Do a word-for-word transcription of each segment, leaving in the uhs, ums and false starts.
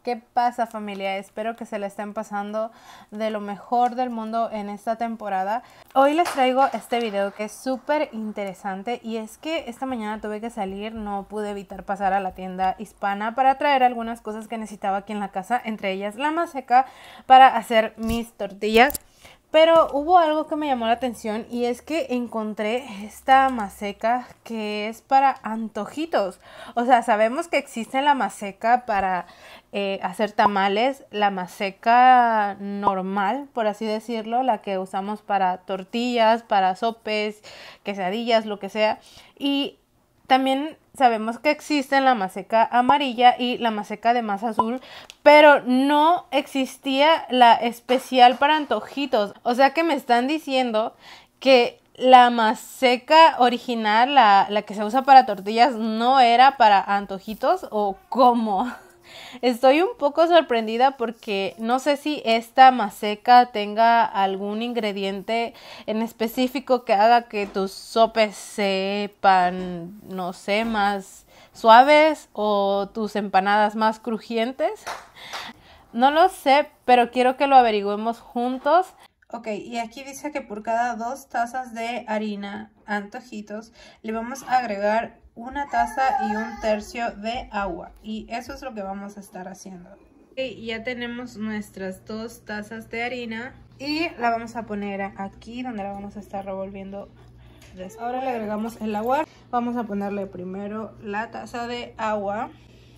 ¿Qué pasa, familia? Espero que se la estén pasando de lo mejor del mundo en esta temporada. Hoy les traigo este video que es súper interesante y es que esta mañana tuve que salir, no pude evitar pasar a la tienda hispana para traer algunas cosas que necesitaba aquí en la casa, entre ellas la maseca para hacer mis tortillas. Pero hubo algo que me llamó la atención y es que encontré esta maseca que es para antojitos. O sea, sabemos que existe la maseca para eh, hacer tamales, la maseca normal, por así decirlo, la que usamos para tortillas, para sopes, quesadillas, lo que sea. Y también sabemos que existe la maseca amarilla y la maseca de masa azul, pero no existía la especial para antojitos. O sea que me están diciendo que la maseca original, la, la que se usa para tortillas, no era para antojitos, ¿o cómo? Estoy un poco sorprendida porque no sé si esta maseca tenga algún ingrediente en específico que haga que tus sopes sepan, no sé, más suaves o tus empanadas más crujientes. No lo sé, pero quiero que lo averigüemos juntos. Ok, y aquí dice que por cada dos tazas de harina antojitos le vamos a agregar una taza y un tercio de agua. Y eso es lo que vamos a estar haciendo. Ok, ya tenemos nuestras dos tazas de harina y la vamos a poner aquí donde la vamos a estar revolviendo. Ahora le agregamos el agua. Vamos a ponerle primero la taza de agua.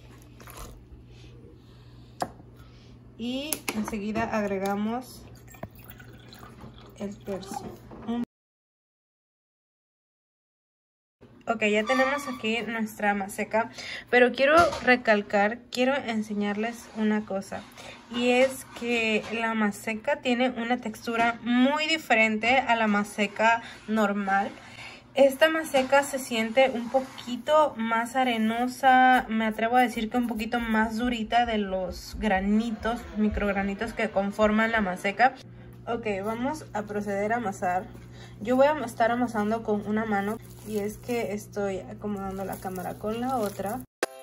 Y enseguida agregamos el tercio. Ok, ya tenemos aquí nuestra maseca, pero quiero recalcar, quiero enseñarles una cosa. Y es que la maseca tiene una textura muy diferente a la maseca normal. Esta maseca se siente un poquito más arenosa, me atrevo a decir que un poquito más durita de los granitos, microgranitos que conforman la maseca. Ok, vamos a proceder a amasar. Yo voy a estar amasando con una mano y es que estoy acomodando la cámara con la otra.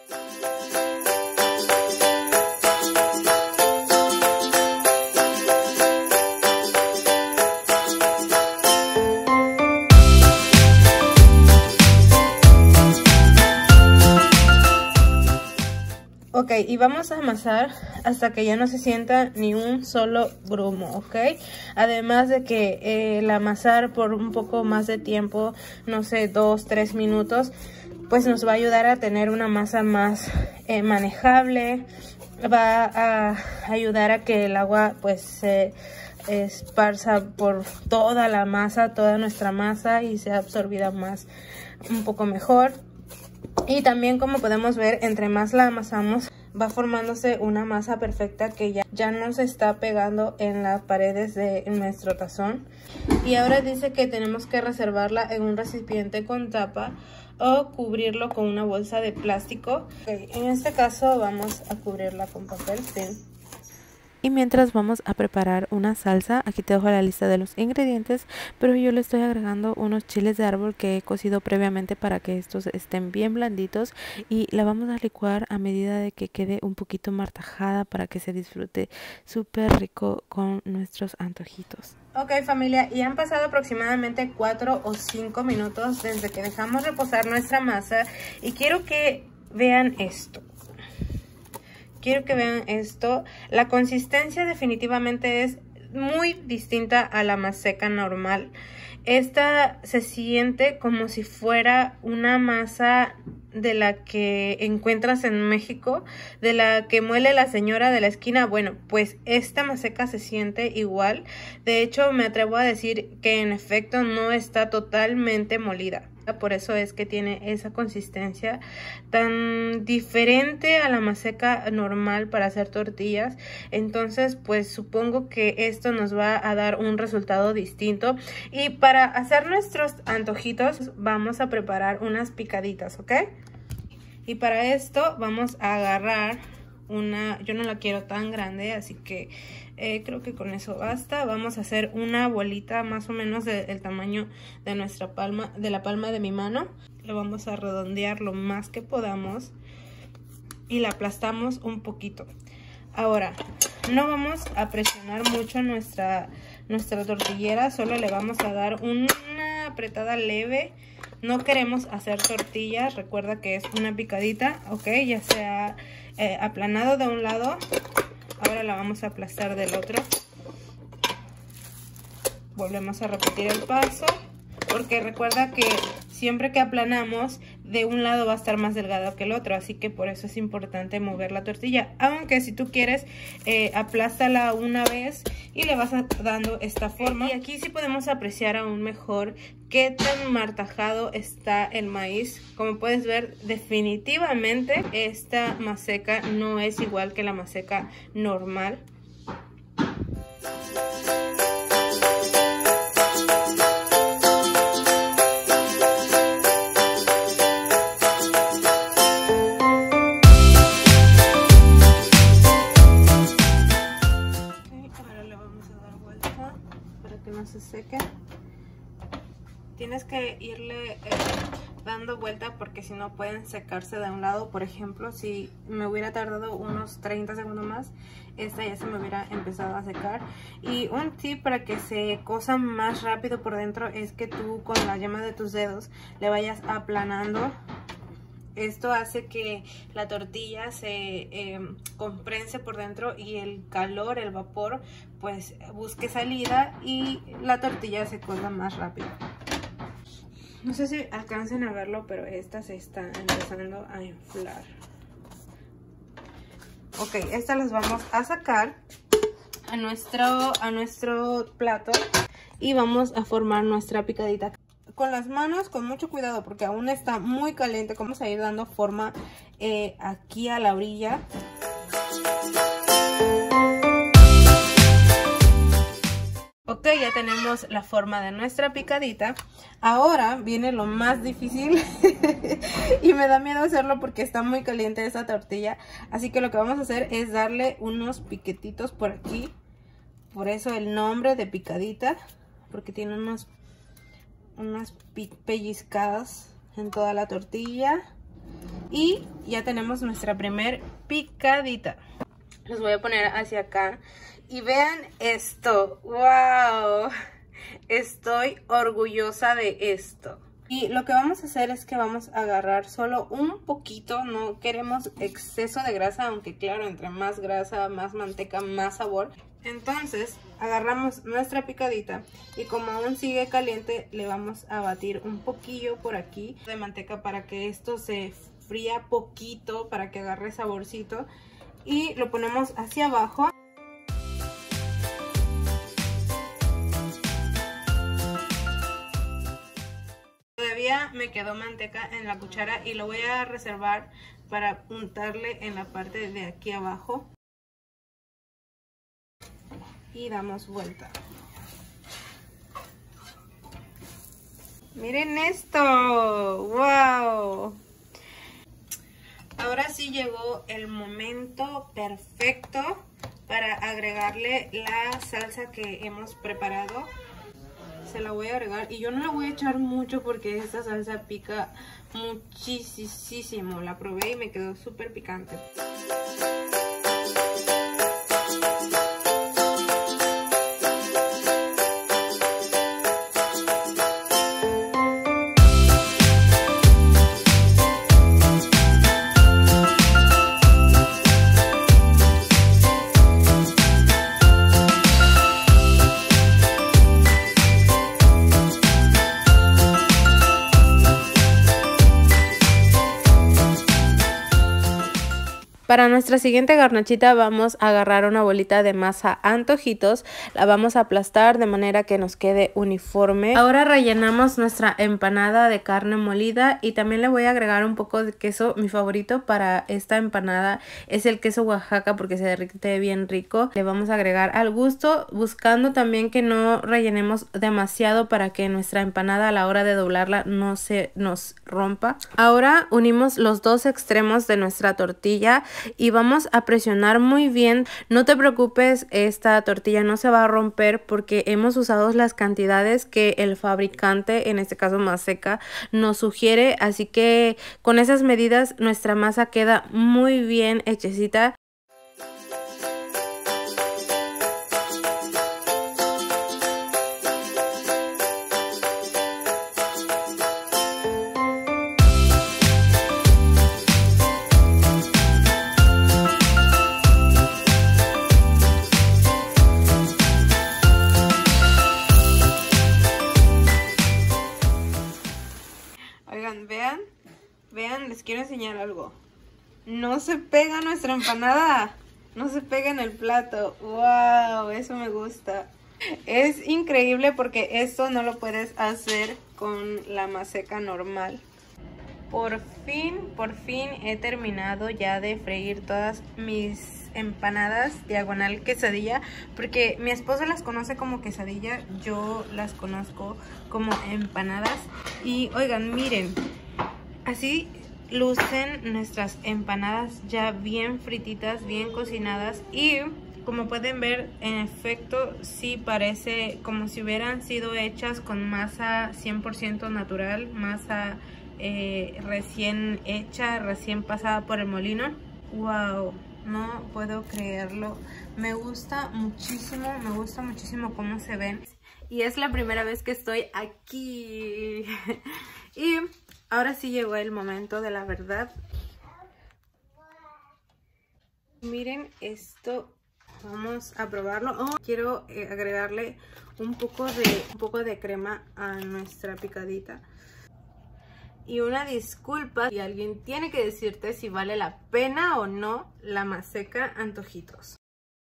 Ok, y vamos a amasar hasta que ya no se sienta ni un solo grumo, ¿ok? Además de que eh, el amasar por un poco más de tiempo, no sé, dos, tres minutos, pues nos va a ayudar a tener una masa más eh, manejable. Va a ayudar a que el agua pues se esparza por toda la masa, toda nuestra masa y sea absorbida más, un poco mejor. Y también, como podemos ver, entre más la amasamos va formándose una masa perfecta que ya, ya no se está pegando en las paredes de nuestro tazón. Y ahora dice que tenemos que reservarla en un recipiente con tapa o cubrirlo con una bolsa de plástico. Okay, en este caso vamos a cubrirla con papel film. Y mientras vamos a preparar una salsa, aquí te dejo la lista de los ingredientes, pero yo le estoy agregando unos chiles de árbol que he cocido previamente para que estos estén bien blanditos y la vamos a licuar a medida de que quede un poquito martajada para que se disfrute súper rico con nuestros antojitos. Ok, familia, y han pasado aproximadamente cuatro o cinco minutos desde que dejamos reposar nuestra masa y quiero que vean esto. Quiero que vean esto. La consistencia definitivamente es muy distinta a la maseca normal. Esta se siente como si fuera una masa de la que encuentras en México, de la que muele la señora de la esquina. Bueno, pues esta maseca se siente igual. De hecho, me atrevo a decir que en efecto no está totalmente molida. Por eso es que tiene esa consistencia tan diferente a la maseca normal para hacer tortillas. Entonces, pues supongo que esto nos va a dar un resultado distinto. Y para hacer nuestros antojitos vamos a preparar unas picaditas, ¿ok? Y para esto vamos a agarrar una, yo no la quiero tan grande, así que eh, creo que con eso basta. Vamos a hacer una bolita más o menos del tamaño de nuestra palma, de la palma de mi mano. Lo vamos a redondear lo más que podamos y la aplastamos un poquito. Ahora, no vamos a presionar mucho nuestra, nuestra tortillera, solo le vamos a dar una apretada leve. No queremos hacer tortillas, recuerda que es una picadita, ok, ya se ha eh, aplanado de un lado, ahora la vamos a aplastar del otro. Volvemos a repetir el paso, porque recuerda que siempre que aplanamos, de un lado va a estar más delgado que el otro, así que por eso es importante mover la tortilla. Aunque si tú quieres, eh, aplástala una vez y le vas dando esta forma. Y aquí sí podemos apreciar aún mejor qué tan martajado está el maíz. Como puedes ver, definitivamente esta maseca no es igual que la maseca normal. Se seque. Tienes que irle eh, dando vuelta porque si no pueden secarse de un lado. Por ejemplo, si me hubiera tardado unos treinta segundos más, esta ya se me hubiera empezado a secar. Y un tip para que se cosa más rápido por dentro es que tú con la yema de tus dedos le vayas aplanando. Esto hace que la tortilla se eh, comprense por dentro y el calor, el vapor, pues busque salida y la tortilla se cosa más rápido. No sé si alcancen a verlo, pero esta se está empezando a inflar. Ok, estas las vamos a sacar a nuestro, a nuestro plato y vamos a formar nuestra picadita. Con las manos, con mucho cuidado porque aún está muy caliente. Vamos a ir dando forma eh, aquí a la orilla. Ok, ya tenemos la forma de nuestra picadita. Ahora viene lo más difícil y me da miedo hacerlo porque está muy caliente esta tortilla. Así que lo que vamos a hacer es darle unos piquetitos por aquí. Por eso el nombre de picadita, porque tiene unos... unas pellizcadas en toda la tortilla y ya tenemos nuestra primer picadita. Los voy a poner hacia acá y vean esto. ¡Wow! Estoy orgullosa de esto. Y lo que vamos a hacer es que vamos a agarrar solo un poquito, no queremos exceso de grasa, aunque claro, entre más grasa, más manteca, más sabor. Entonces agarramos nuestra picadita y como aún sigue caliente le vamos a batir un poquillo por aquí de manteca para que esto se fría poquito, para que agarre saborcito, y lo ponemos hacia abajo. Todavía me quedó manteca en la cuchara y lo voy a reservar para untarle en la parte de aquí abajo. Y damos vuelta. Miren esto. ¡Wow! Ahora sí llegó el momento perfecto para agregarle la salsa que hemos preparado. Se la voy a agregar y yo no la voy a echar mucho porque esta salsa pica muchísimo. La probé y me quedó súper picante. Para nuestra siguiente garnachita vamos a agarrar una bolita de masa antojitos, la vamos a aplastar de manera que nos quede uniforme. Ahora rellenamos nuestra empanada de carne molida y también le voy a agregar un poco de queso. Mi favorito para esta empanada es el queso Oaxaca porque se derrite bien rico. Le vamos a agregar al gusto, buscando también que no rellenemos demasiado para que nuestra empanada a la hora de doblarla no se nos rompa. Ahora unimos los dos extremos de nuestra tortilla y vamos a presionar muy bien. No te preocupes, esta tortilla no se va a romper porque hemos usado las cantidades que el fabricante, en este caso Maseca, nos sugiere, así que con esas medidas nuestra masa queda muy bien hechecita. quiero enseñar algo. No se pega nuestra empanada. No se pega en el plato. ¡Wow! Eso me gusta. Es increíble porque esto no lo puedes hacer con la maseca normal. Por fin, por fin he terminado ya de freír todas mis empanadas diagonal quesadilla, porque mi esposo las conoce como quesadilla, yo las conozco como empanadas. Y oigan, miren, así lucen nuestras empanadas ya bien frititas, bien cocinadas, y como pueden ver, en efecto sí parece como si hubieran sido hechas con masa cien por ciento natural, masa eh, recién hecha, recién pasada por el molino. Wow, no puedo creerlo. Me gusta muchísimo, me gusta muchísimo cómo se ven. Y es la primera vez que estoy aquí. Y ahora sí llegó el momento de la verdad. Miren esto. Vamos a probarlo. Oh, quiero eh, agregarle un poco de un poco de crema a nuestra picadita. Y una disculpa si alguien tiene que decirte si vale la pena o no la maseca antojitos.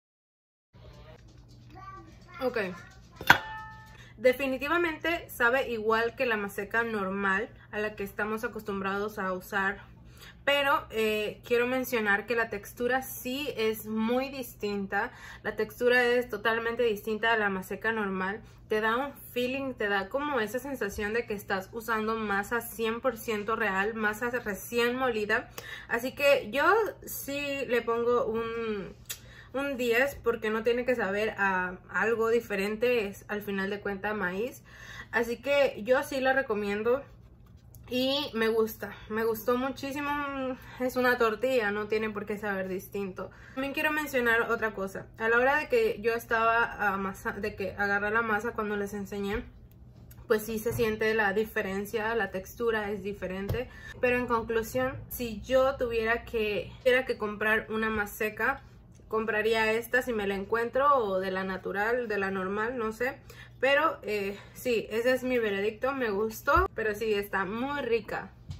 Ok. Definitivamente sabe igual que la maseca normal a la que estamos acostumbrados a usar. Pero eh, quiero mencionar que la textura sí es muy distinta. La textura es totalmente distinta a la maseca normal. Te da un feeling, te da como esa sensación de que estás usando masa cien por ciento real, masa recién molida. Así que yo sí le pongo un, un diez porque no tiene que saber a algo diferente. Es al final de cuentas maíz. Así que yo sí la recomiendo. Y me gusta, me gustó muchísimo. Es una tortilla, no tiene por qué saber distinto. También quiero mencionar otra cosa. A la hora de que yo estaba amasa, de que agarré la masa cuando les enseñé, pues sí se siente la diferencia, la textura es diferente. Pero en conclusión, si yo tuviera que, tuviera que comprar una maseca, compraría esta si me la encuentro, o de la natural, de la normal, no sé. Pero eh, sí, ese es mi veredicto, me gustó, pero sí, está muy rica.